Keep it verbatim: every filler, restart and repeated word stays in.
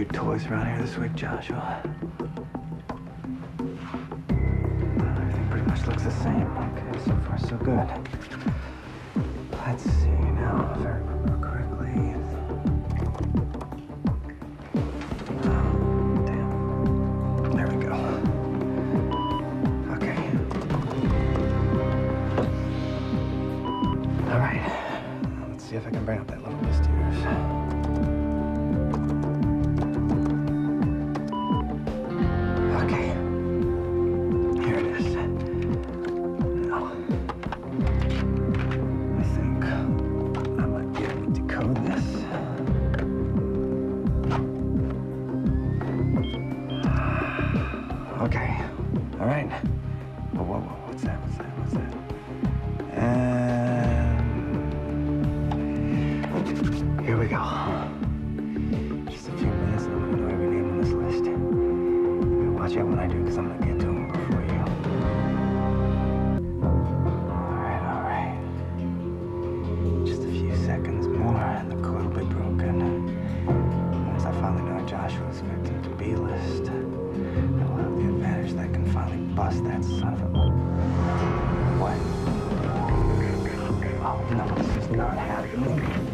your toys around here this week, Joshua? Everything pretty much looks the same. Okay, so far so good. Let's see now, if I remember correctly. Oh, damn. There we go. Okay. All right. Let's see if I can bring up that little list of yours. Okay. All right. Whoa, whoa, whoa. What's that? What's that? What's that? And here we go. Just a few minutes and I'm gonna know every name on this list. You watch out when I do, because I'm gonna get to them before you. All right, all right. Just a few seconds more and the code will be broken. Once I finally know Joshua's victim to be list, I'll have the advantage that can finally bust that son of a... What? Oh, no, this is not happening.